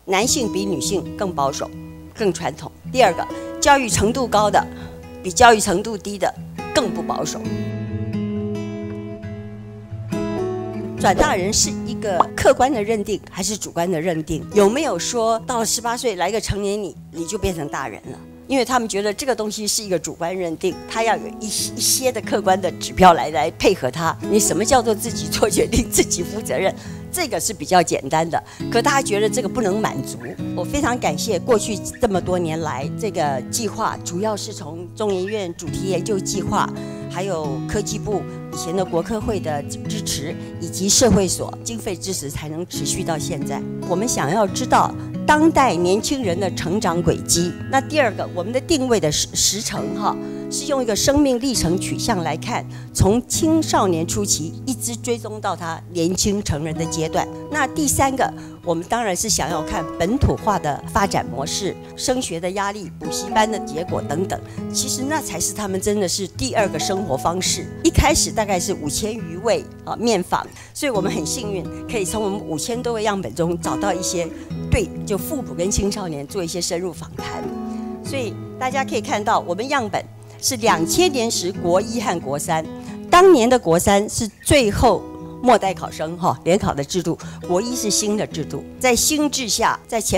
男性比女性更保守、更传统；第二个，教育程度高的比教育程度低的更不保守。转大人是一个客观的认定还是主观的认定？有没有说到了18岁来个成年你就变成大人了？因为他们觉得这个东西是一个主观认定，他要有一些的客观的指标来配合他。你什么叫做自己做决定、自己负责任？这个是比较简单的，可大家觉得这个不能满足。我非常感谢过去这么多年来，这个计划主要是从中研院主题研究计划，还有科技部以前的国科会的支持，以及社会所经费支持，才能持续到现在。我们想要知道当代年轻人的成长轨迹。那第二个，我们的定位的时程是用一个生命历程取向来看，从青少年初期一直追踪到他年轻成人的阶段。那第三个，我们当然是想要看本土化的发展模式、升学的压力、补习班的结果等等。其实那才是他们真的是第二个生活方式。一开始大概是5000余位面访，所以我们很幸运可以从我们5000多位样本中找到一些就父母跟青少年做一些深入访谈。所以大家可以看到，我们样本是2000年时国1和国3，当年的国3是最后末代考生联考的制度，国1是新的制度。在新制下，在前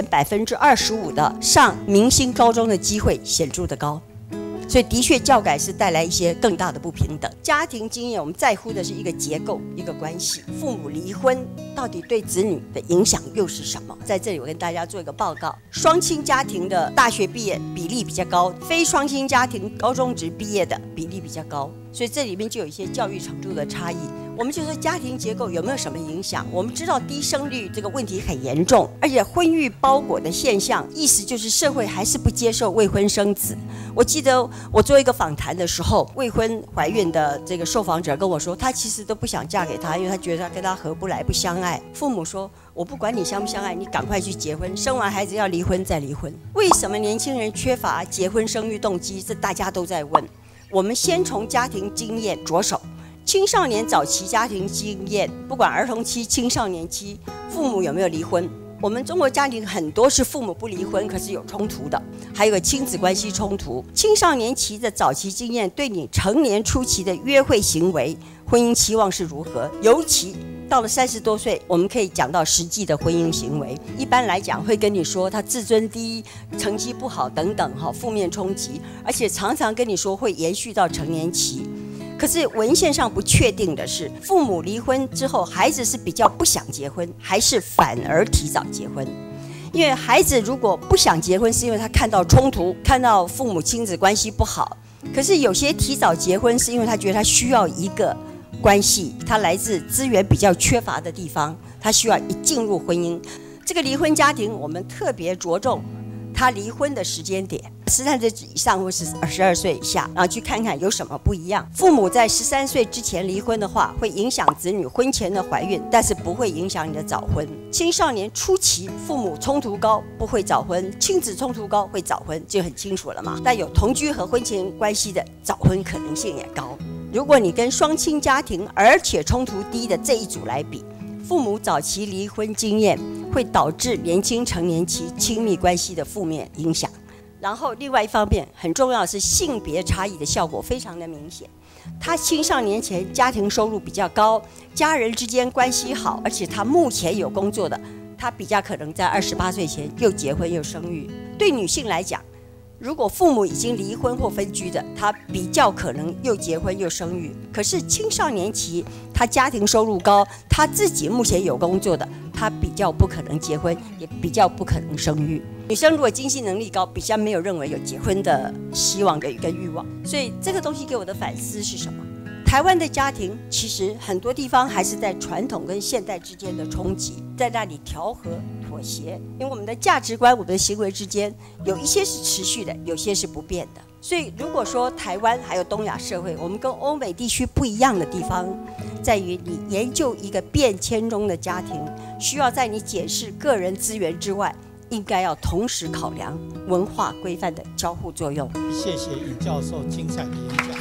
25%的上明星高中的机会显著的高，所以的确教改是带来一些更大的不平等。家庭经验我们在乎的是一个结构、一个关系。父母离婚到底对子女的影响又是什么？在这里我跟大家做一个报告：双亲家庭的大学毕业比例比较高，非双亲家庭高中职毕业的比例比较高，所以这里面就有一些教育程度的差异。我们就说家庭结构有没有什么影响？我们知道低生育这个问题很严重，而且婚育包裹的现象，意思就是社会还是不接受未婚生子。我记得我做一个访谈的时候，未婚怀孕的这个受访者跟我说，她其实都不想嫁给他，因为她觉得他跟他合不来、不相爱。父母说，我不管你相不相爱，你赶快去结婚，生完孩子要离婚再离婚。为什么年轻人缺乏结婚生育动机？这大家都在问。我们先从家庭经验着手。青少年早期家庭经验，不管儿童期、青少年期，父母有没有离婚？我们中国家庭很多是父母不离婚，可是有冲突的，还有个亲子关系冲突。青少年期的早期经验对你成年初期的约会行为、婚姻期望是如何？尤其到了30多岁，我们可以讲到实际的婚姻行为。一般来讲，会跟你说他自尊低、成绩不好等等负面冲击，而且常常跟你说会延续到成年期。可是文献上不确定的是，父母离婚之后，孩子是比较不想结婚，还是反而提早结婚？因为孩子如果不想结婚，是因为他看到冲突，看到父母亲子关系不好。可是有些提早结婚，是因为他觉得他需要一个关系，他来自资源比较缺乏的地方，他需要一进入婚姻。这个离婚家庭，我们特别着重他离婚的时间点，13岁以上或是22岁以下，然后去看看有什么不一样。父母在13岁之前离婚的话，会影响子女婚前的怀孕，但是不会影响你的早婚。青少年初期父母冲突高，不会早婚；亲子冲突高会早婚，就很清楚了嘛。但有同居和婚前关系的，早婚可能性也高。如果你跟双亲家庭而且冲突低的这一组来比，父母早期离婚经验会导致年轻成年期亲密关系的负面影响。然后另外一方面很重要的是性别差异的效果非常的明显。他青少年前家庭收入比较高，家人之间关系好，而且他目前有工作的，他比较可能在28岁前又结婚又生育。对女性来讲，如果父母已经离婚或分居的，他比较可能又结婚又生育。可是青少年期，他家庭收入高，他自己目前有工作的，他比较不可能结婚，也比较不可能生育。女生如果经济能力高，比较没有认为有结婚的希望跟欲望。所以这个东西给我的反思是什么？台湾的家庭其实很多地方还是在传统跟现代之间的冲击，在那里调和妥协。因为我们的价值观、我们的行为之间，有一些是持续的，有些是不变的。所以如果说台湾还有东亚社会，我们跟欧美地区不一样的地方，在于你研究一个变迁中的家庭，需要在你检视个人资源之外，应该要同时考量文化规范的交互作用。 谢谢尹教授精彩的演讲。